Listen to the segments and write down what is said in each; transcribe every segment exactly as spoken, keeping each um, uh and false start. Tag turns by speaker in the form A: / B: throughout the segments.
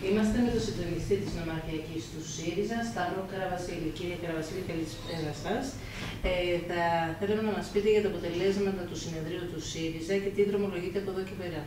A: Είμαστε με τον συντονιστή της Νομαρχιακής του ΣΥΡΙΖΑ, Σταύρο Καραβασίλη. Κύριε Καραβασίλη, καλησπέρα σας. Ε, θα θέλαμε να μας πείτε για τα αποτελέσματα του συνεδρίου του ΣΥΡΙΖΑ και τι δρομολογείτε από εδώ και πέρα.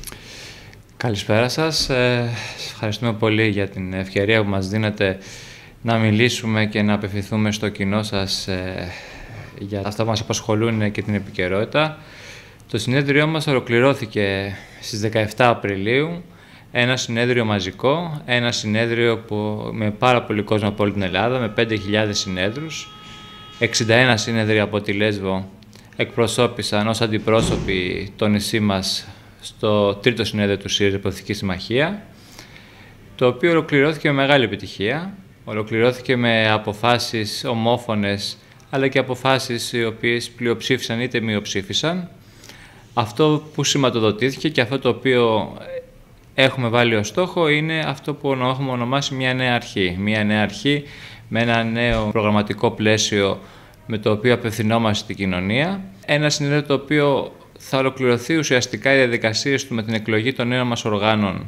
B: Καλησπέρα σας. Ε, ευχαριστούμε πολύ για την ευκαιρία που μας δίνετε να μιλήσουμε και να απευθυνθούμε στο κοινό σας ε, για αυτά που μας απασχολούν και την επικαιρότητα. Το συνέδριό μας ολοκληρώθηκε στις δεκαεφτά Απριλίου. Ένα συνέδριο μαζικό, ένα συνέδριο που, με πάρα πολύ κόσμο από όλη την Ελλάδα, με πέντε χιλιάδες συνέδρους. εξήντα ένα συνέδρια από τη Λέσβο εκπροσώπησαν ως αντιπρόσωποι το νησί μας στο τρίτο συνέδριο του ΣΥΡΙΖΑ Πολιτική Συμμαχία, το οποίο ολοκληρώθηκε με μεγάλη επιτυχία. Ολοκληρώθηκε με αποφάσεις ομόφωνες, αλλά και αποφάσεις οι οποίες πλειοψήφισαν είτε μειοψήφισαν. Αυτό που σηματοδοτήθηκε και αυτό το οποίο έχουμε βάλει ως στόχο είναι αυτό που έχουμε ονομάσει μια νέα αρχή. Μια νέα αρχή με ένα νέο προγραμματικό πλαίσιο με το οποίο απευθυνόμαστε στην κοινωνία. Ένα συνέδριο το οποίο θα ολοκληρωθεί ουσιαστικά οι διαδικασίες του με την εκλογή των νέων μας οργάνων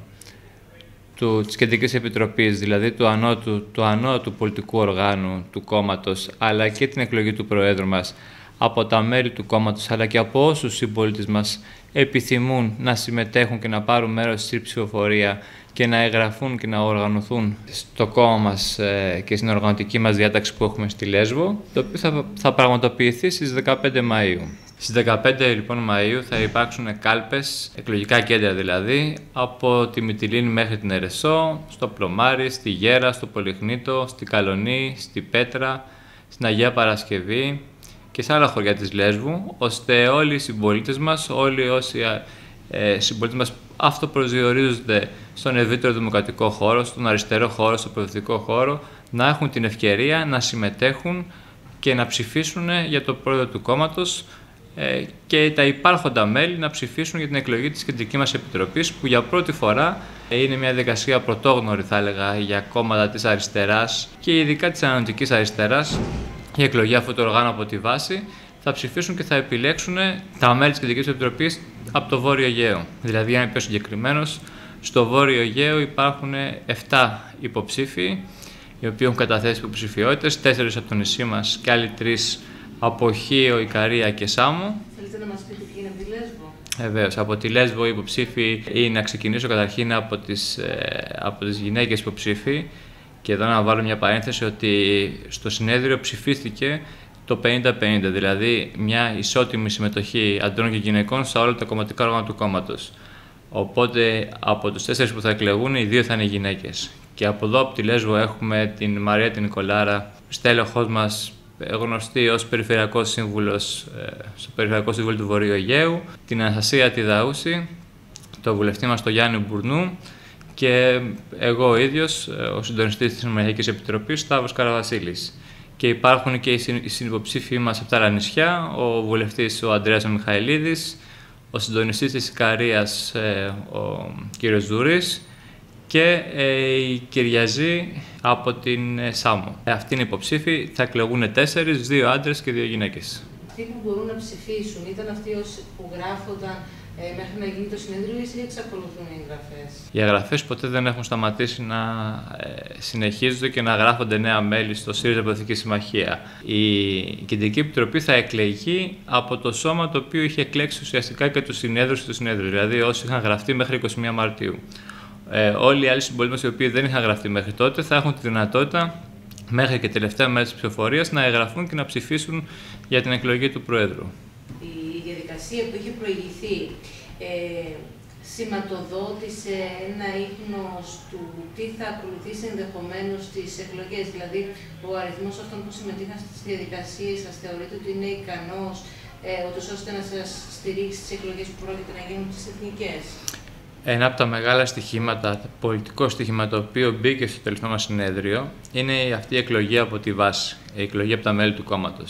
B: του, της Κεντρικής Επιτροπής, δηλαδή του ανώτου, του ανώτου πολιτικού οργάνου του κόμματος, αλλά και την εκλογή του Προέδρου μας από τα μέλη του κόμματος, αλλά και από όσους οι συμπολίτες μας επιθυμούν να συμμετέχουν και να πάρουν μέρος στη ψηφοφορία και να εγγραφούν και να οργανωθούν στο κόμμα μας ε, και στην οργανωτική μας διάταξη που έχουμε στη Λέσβο, το οποίο θα, θα πραγματοποιηθεί στις δεκαπέντε Μαΐου. Στις δεκαπέντε λοιπόν Μαΐου θα υπάρξουν κάλπες, εκλογικά κέντρα δηλαδή, από τη Μυτιλήνη μέχρι την Ερεσό, στο Πλωμάρι, στη Γέρα, στο Πολυχνίτο, στη Καλονή, στη Πέτρα, στην Αγία Παρασκευή και σε άλλα χωριά της Λέσβου, ώστε όλοι οι συμπολίτες μας, όλοι όσοι ε, συμπολίτες μας αυτοπροσδιορίζονται στον ευρύτερο δημοκρατικό χώρο, στον αριστερό χώρο, στον προοδευτικό χώρο, να έχουν την ευκαιρία να συμμετέχουν και να ψηφίσουν για το πρόεδρο του κόμματος ε, και τα υπάρχοντα μέλη να ψηφίσουν για την εκλογή της Κεντρικής μας Επιτροπής, που για πρώτη φορά ε, είναι μια διαδικασία πρωτόγνωρη, θα έλεγα, για κόμματα της αριστεράς και ειδικά της ανανοτικής αριστεράς. Η εκλογή αυτού του οργάνου από τη βάση θα ψηφίσουν και θα επιλέξουν τα μέλη της Κεντρικής Επιτροπής από το Βόρειο Αιγαίο. Δηλαδή, για να είμαι πιο συγκεκριμένος, στο Βόρειο Αιγαίο υπάρχουν επτά υποψήφοι, οι οποίοι έχουν καταθέσει υποψηφιότητες, τέσσερις από το νησί μας και άλλοι τρεις από Χίο, Ικαρία και Σάμο.
A: Θέλετε να μας πείτε τι είναι από τη Λέσβο?
B: Βεβαίως, από τη Λέσβο οι υποψήφοι, ή να ξεκινήσω καταρχήν από τις, από τις γυναίκες υποψήφοι. Και εδώ να βάλω μια παρένθεση ότι στο συνέδριο ψηφίστηκε το πενήντα πενήντα, δηλαδή μια ισότιμη συμμετοχή αντρών και γυναικών σε όλα τα κομματικά όργανα του κόμματος. Οπότε από τους τέσσερις που θα εκλεγούν, οι δύο θα είναι γυναίκες. Και από εδώ, από τη Λέσβο, έχουμε την Μαρία την Νικολάρα, στέλεχος μας, γνωστή ως Περιφερειακός Σύμβουλος στο Περιφερειακό Σύμβουλο του Βορείου Αιγαίου, την Αναστασία τη Δαούση, το βουλευτή μας τον Γιάννη Μπουρνού, και εγώ ο ίδιος, ο συντονιστής της Νομαρχιακής Επιτροπής, Σταύρος Καραβασίλης. Και υπάρχουν και οι συνυποψήφοι μας από τα άλλα νησιά, ο βουλευτής ο Ανδρέας Μιχαηλίδης, ο συντονιστής της Ικαρίας ο κύριος Δούρης και η Κυριαζή από την Σάμο. Αυτοί είναι οι υποψήφοι, θα εκλεγούν τέσσερις, δύο άντρες και δύο γυναίκες.
A: Αυτοί που μπορούν να ψηφίσουν ήταν αυτοί όσοι που γράφονταν Ε, μέχρι να γίνει το συνέδριο, ή εξακολουθούν οι εγγραφές?
B: Οι εγγραφές ποτέ δεν έχουν σταματήσει να ε, συνεχίζονται και να γράφονται νέα μέλη στο ΣΥΡΙΖΑ Πολιτική Συμμαχία. Η Κεντρική Επιτροπή θα εκλεγεί από το σώμα το οποίο είχε εκλέξει ουσιαστικά και τους συνέδρους του συνέδριου, δηλαδή όσοι είχαν γραφτεί μέχρι είκοσι μία Μαρτίου. Ε, όλοι οι άλλοι συμπολίτες οι οποίοι δεν είχαν γραφτεί μέχρι τότε θα έχουν τη δυνατότητα μέχρι και τελευταία μέρα της ψηφοφορίας να εγγραφούν και να ψηφίσουν για την εκλογή του Προέδρου.
A: Η διαδικασία που είχε προηγηθεί ε, σηματοδότησε ένα ίχνος του τι θα ακολουθήσει ενδεχομένως στις εκλογές. Δηλαδή, ο αριθμός αυτών που συμμετείχαν στις διαδικασίες σας θεωρείτε ότι είναι ικανός ε, ώστε να σας στηρίξει στις εκλογές που πρόκειται να γίνουν τις εθνικές?
B: Ένα από τα μεγάλα στοιχήματα, το πολιτικό στοιχήμα το οποίο μπήκε στο τελευταίο μας συνέδριο είναι αυτή η εκλογή από τη βάση, η εκλογή από τα μέλη του κόμματος.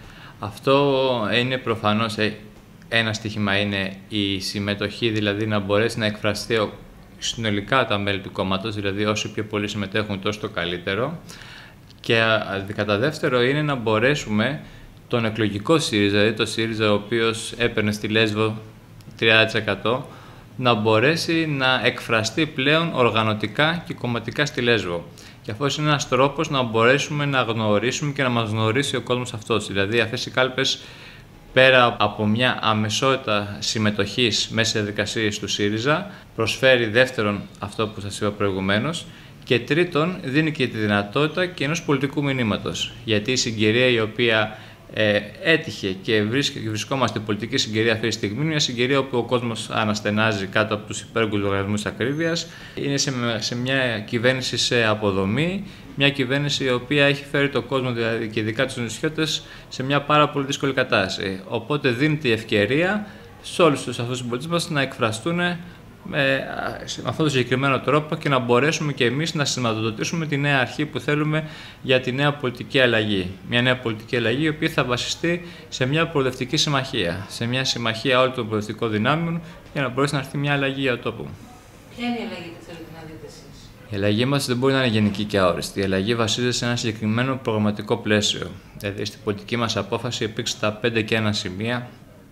B: Αυτό είναι προφανώς ένα στοιχήμα, είναι η συμμετοχή, δηλαδή να μπορέσει να εκφραστεί συνολικά τα μέλη του κόμματος, δηλαδή όσοι πιο πολλοί συμμετέχουν τόσο το καλύτερο. Και κατά δεύτερο είναι να μπορέσουμε τον εκλογικό ΣΥΡΙΖΑ, δηλαδή το ΣΥΡΙΖΑ ο οποίος έπαιρνε στη Λέσβο τριάντα τοις εκατό, να μπορέσει να εκφραστεί πλέον οργανωτικά και κομματικά στη Λέσβο. Και αυτός είναι ένας τρόπος να μπορέσουμε να γνωρίσουμε και να μας γνωρίσει ο κόσμος αυτός. Δηλαδή αυτές οι κάλπες, πέρα από μια αμεσότητα συμμετοχής μέσα σε διαδικασίες του ΣΥΡΙΖΑ, προσφέρει δεύτερον αυτό που σας είπα προηγουμένως, και τρίτον δίνει και τη δυνατότητα και ενός πολιτικού μηνύματος. Γιατί η συγκυρία η οποία ε, έτυχε και βρισκόμαστε στην πολιτική συγκυρία αυτή τη στιγμή, είναι μια συγκυρία όπου ο κόσμος αναστενάζει κάτω από τους υπέρογκους λογαριασμούς ακρίβειας, είναι σε, σε μια κυβέρνηση σε αποδομή, μια κυβέρνηση η οποία έχει φέρει τον κόσμο, δηλαδή και ειδικά τους νησιώτες, σε μια πάρα πολύ δύσκολη κατάσταση. Οπότε δίνεται η ευκαιρία σε όλους τους αυτούς τους πολίτες μας να εκφραστούν με αυτόν τον συγκεκριμένο τρόπο και να μπορέσουμε και εμείς να σηματοδοτήσουμε τη νέα αρχή που θέλουμε για τη νέα πολιτική αλλαγή. Μια νέα πολιτική αλλαγή η οποία θα βασιστεί σε μια προοδευτική συμμαχία, σε μια συμμαχία όλων των προοδευτικών δυνάμεων για να μπορέσει να έρθει μια αλλαγή για το τόπο.
A: Ποια είναι η αλλαγή που θέλετε να δείτε εσείς?
B: Η αλλαγή μας δεν μπορεί να είναι γενική και αόριστη. Η αλλαγή βασίζεται σε ένα συγκεκριμένο προγραμματικό πλαίσιο. Δηλαδή στην πολιτική μας απόφαση υπήρξε τα πέντε και ένα σημεία,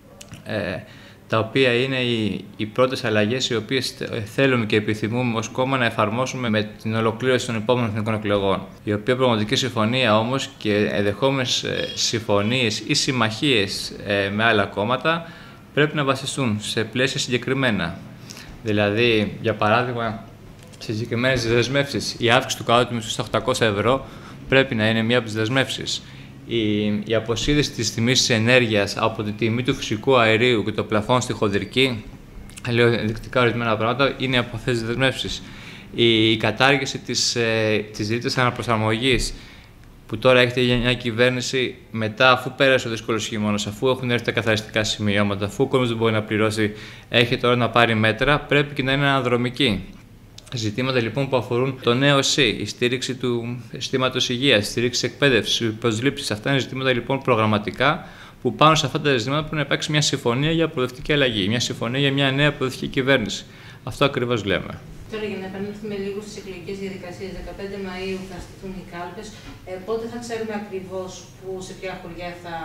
B: ε, τα οποία είναι οι, οι πρώτες αλλαγές οι οποίες θέλουμε και επιθυμούμε ως κόμμα να εφαρμόσουμε με την ολοκλήρωση των επόμενων εθνικών εκλογών. Η οποία πραγματική συμφωνία όμως και ενδεχόμενες συμφωνίες ή συμμαχίες ε, με άλλα κόμματα πρέπει να βασιστούν σε πλαίσια συγκεκριμένα. Δηλαδή, για παράδειγμα, σε συγκεκριμένες δεσμεύσεις, η αύξηση του κατώτατου μισθού στα οκτακόσια ευρώ πρέπει να είναι μία από τις δεσμεύσεις. Η, η αποσύνδεση της τιμής της ενέργειας από τη τιμή του φυσικού αερίου και το πλαφόν στη χονδρική, λέω ενδεικτικά ορισμένα πράγματα, είναι από αυτές τις δεσμεύσεις. Η, η κατάργηση της, ε, της ρήτρας αναπροσαρμογής, που τώρα έχετε για μια κυβέρνηση μετά, αφού πέρασε ο δύσκολος χειμώνας, αφού έχουν έρθει τα καθαριστικά σημειώματα, αφού ο κόσμος δεν μπορεί να πληρώσει, έχει τώρα να πάρει μέτρα, πρέπει και να είναι αναδρομική. Ζητήματα λοιπόν που αφορούν το νέο ΣΥ, η στήριξη του συστήματος υγείας, η στήριξη της εκπαίδευσης, οι προσλήψεις. Αυτά είναι ζητήματα λοιπόν προγραμματικά που πάνω σε αυτά τα ζητήματα πρέπει να υπάρξει μια συμφωνία για προοδευτική αλλαγή, μια συμφωνία για μια νέα προοδευτική κυβέρνηση. Αυτό ακριβώς λέμε.
A: Τώρα, για να επανέλθουμε λίγο στις εκλογικές διαδικασίες, δεκαπέντε Μαΐου θα στηθούν οι κάλπες. Ε, πότε θα ξέρουμε ακριβώς που, σε ποια χωριά θα.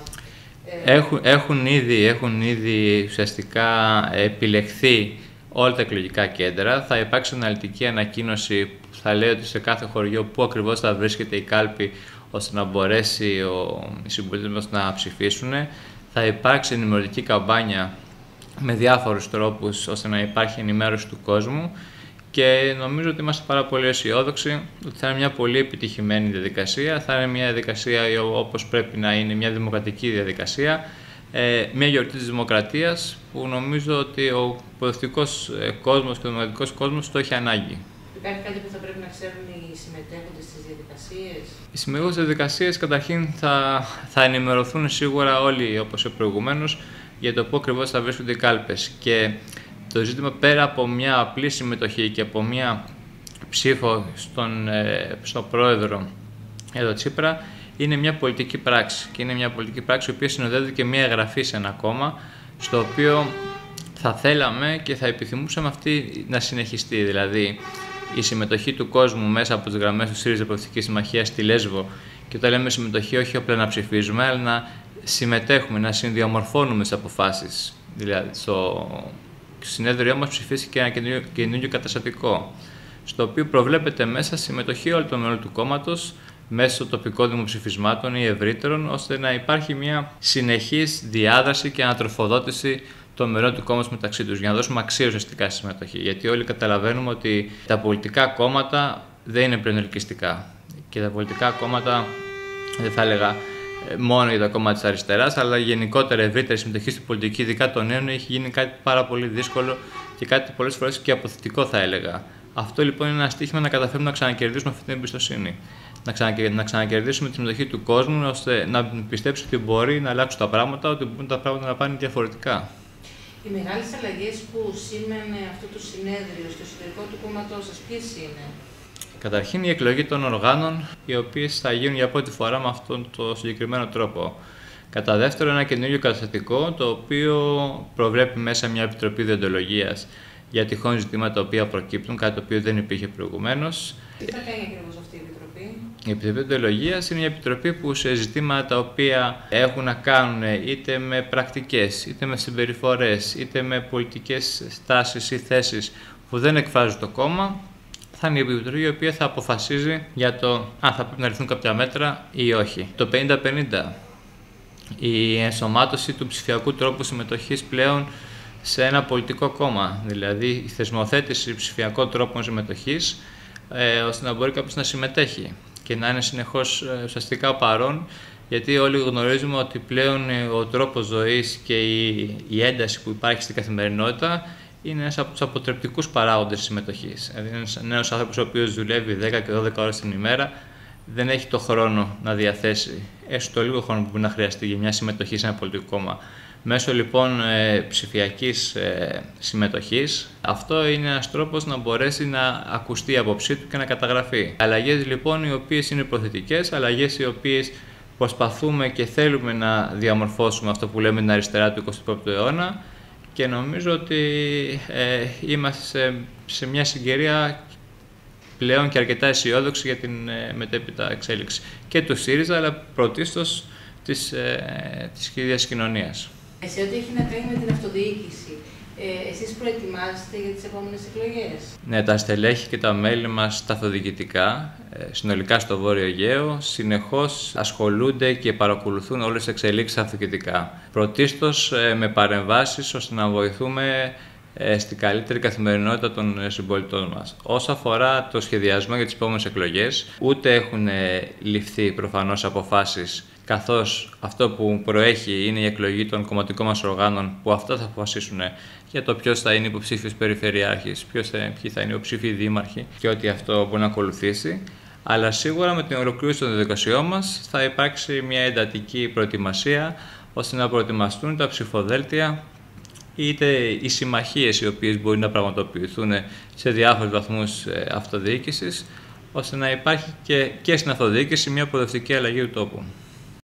A: Ε...
B: Έχουν, έχουν, ήδη, έχουν ήδη ουσιαστικά επιλεχθεί όλα τα εκλογικά κέντρα. Θα υπάρξει αναλυτική ανακοίνωση που θα λέει ότι σε κάθε χωριό πού ακριβώς θα βρίσκεται η κάλπη, ώστε να μπορέσει ο, οι συμπολίτες μας να ψηφίσουν. Θα υπάρξει ενημερωτική καμπάνια με διάφορους τρόπους ώστε να υπάρχει ενημέρωση του κόσμου και νομίζω ότι είμαστε πάρα πολύ αισιόδοξοι ότι θα είναι μια πολύ επιτυχημένη διαδικασία, θα είναι μια διαδικασία όπως πρέπει να είναι, μια δημοκρατική διαδικασία, ε, μια γιορτή της δημοκρατίας που νομίζω ότι ο προοδευτικός κόσμος και ο δημοκρατικός κόσμος το έχει ανάγκη.
A: Υπάρχει κάτι που θα πρέπει να ξέρουν οι συμμετέχοντες στις διαδικασίες?
B: Οι συμμετέχοντες στις διαδικασίες καταρχήν θα, θα ενημερωθούν σίγουρα όλοι, όπως και προηγουμένως, για το πού ακριβώς θα βρίσκονται οι κάλπες. Και το ζήτημα, πέρα από μια απλή συμμετοχή και από μια ψήφο στον, ε, στον πρόεδρο εδώ Τσίπρα, είναι μια πολιτική πράξη. Και είναι μια πολιτική πράξη η οποία συνοδεύεται και μια εγγραφή σε ένα κόμμα, στο οποίο θα θέλαμε και θα επιθυμούσαμε αυτή να συνεχιστεί. Δηλαδή, η συμμετοχή του κόσμου μέσα από τις γραμμές του ΣΥΡΙΖΑ Προοδευτικής Συμμαχίας στη Λέσβο, και όταν λέμε συμμετοχή, όχι απλά να ψηφίζουμε, αλλά να συμμετέχουμε, να συνδιαμορφώνουμε τις αποφάσεις. Δηλαδή, στο συνέδριό μας ψηφίστηκε ένα καινούργιο, καινούργιο καταστατικό, στο οποίο προβλέπεται μέσα συμμετοχή όλων των μελών του κόμματος, μέσω τοπικών δημοψηφισμάτων ή ευρύτερων, ώστε να υπάρχει μια συνεχής διάδραση και ανατροφοδότηση των μερών του κόμματος μεταξύ τους, για να δώσουμε αξία ουσιαστικά στη συμμετοχή. Γιατί όλοι καταλαβαίνουμε ότι τα πολιτικά κόμματα δεν είναι πλέον ελκυστικά. Και τα πολιτικά κόμματα, δεν θα έλεγα μόνο για το κόμμα της αριστεράς, αλλά γενικότερα ευρύτερη συμμετοχή στην πολιτική, ειδικά των νέων, έχει γίνει κάτι πάρα πολύ δύσκολο και κάτι πολλές φορές και αποθητικό, θα έλεγα. Αυτό λοιπόν είναι ένα στοίχημα να καταφέρουμε να ξανακερδίσουμε αυτή την εμπιστοσύνη. Να, ξανακερ... να ξανακερδίσουμε τη συμμετοχή του κόσμου, ώστε να πιστέψει ότι μπορεί να αλλάξουν τα πράγματα, ότι μπορούν τα πράγματα να πάνε διαφορετικά.
A: Οι μεγάλες αλλαγές που σήμαινε αυτό το συνέδριο στο εσωτερικό του κόμματός σας, ποιες είναι?
B: Καταρχήν, η εκλογή των οργάνων, οι οποίες θα γίνουν για πρώτη φορά με αυτόν τον συγκεκριμένο τρόπο. Κατά δεύτερον, ένα καινούριο καταστατικό, το οποίο προβλέπει μέσα μια επιτροπή διοντολογίας για τυχόν ζητήματα τα οποία προκύπτουν, κάτι το οποίο δεν υπήρχε προηγουμένως.
A: Τι θα κάνει ακριβώς αυτή η Επιτροπή?
B: Η Επιτροπή Δεοντολογίας είναι μια επιτροπή που σε ζητήματα τα οποία έχουν να κάνουν είτε με πρακτικές, είτε με συμπεριφορές, είτε με πολιτικές στάσεις ή θέσεις που δεν εκφράζουν το κόμμα, θα είναι η Επιτροπή η οποία θα αποφασίζει για το αν θα πρέπει να ληφθούν κάποια μέτρα ή όχι. Το πενήντα πενήντα. Η ενσωμάτωση του ψηφιακού τρόπου συμμετοχής πλέον σε ένα πολιτικό κόμμα, δηλαδή η θεσμοθέτηση ψηφιακών τρόπων συμμετοχής, ε, ώστε να μπορεί κάποιος να συμμετέχει και να είναι συνεχώς ε, ουσιαστικά παρόν, γιατί όλοι γνωρίζουμε ότι πλέον ε, ο τρόπος ζωής και η, η ένταση που υπάρχει στην καθημερινότητα είναι ένας από τους αποτρεπτικούς παράγοντες συμμετοχής. Δηλαδή, ένας νέος άνθρωπος ο οποίος δουλεύει δέκα και δώδεκα ώρες την ημέρα δεν έχει το χρόνο να διαθέσει, έστω το λίγο χρόνο που μπορεί να χρειαστεί για μια συμμετοχή σε ένα πολιτικό κόμμα. Μέσω λοιπόν ε, ψηφιακής ε, συμμετοχής, αυτό είναι ένας τρόπος να μπορέσει να ακουστεί η άποψή του και να καταγραφεί. Αλλαγές λοιπόν οι οποίες είναι προθετικές, αλλαγές οι οποίες προσπαθούμε και θέλουμε να διαμορφώσουμε αυτό που λέμε την αριστερά του εικοστού πρώτου αιώνα, και νομίζω ότι ε, είμαστε σε, σε μια συγκυρία πλέον και αρκετά αισιόδοξη για την ε, μετέπειτα εξέλιξη και του ΣΥΡΙΖΑ, αλλά πρωτίστως της, ε, της ίδιας κοινωνίας.
A: Σε ό,τι έχει να κάνει με την αυτοδιοίκηση, ε, εσείς προετοιμάζεστε για τις επόμενες εκλογές?
B: Ναι, τα στελέχη και τα μέλη μας τα αυτοδιοικητικά, ε, συνολικά στο Βόρειο Αιγαίο, συνεχώς ασχολούνται και παρακολουθούν όλες τις εξελίξεις αυτοδιοικητικά. Πρωτίστως ε, με παρεμβάσεις ώστε να βοηθούμε ε, στην καλύτερη καθημερινότητα των ε, συμπολιτών μας. Όσο αφορά το σχεδιασμό για τις επόμενες εκλογές, ούτε έχουν ε, ληφθεί προφανώς αποφάσεις, καθώς αυτό που προέχει είναι η εκλογή των κομματικών μας οργάνων, που αυτά θα αποφασίσουν για το ποιος θα είναι υποψήφιος περιφερειάρχης, ποιος θα, ποιοι θα είναι υποψήφιοι δήμαρχοι και ό,τι αυτό μπορεί να ακολουθήσει. Αλλά σίγουρα με την ολοκλήρωση των διαδικασιών μας θα υπάρξει μια εντατική προετοιμασία ώστε να προετοιμαστούν τα ψηφοδέλτια, είτε οι συμμαχίες οι οποίες μπορεί να πραγματοποιηθούν σε διάφορους βαθμούς αυτοδιοίκησης, ώστε να υπάρχει και, και στην αυτοδιοίκηση μια προοδευτική αλλαγή του τόπου.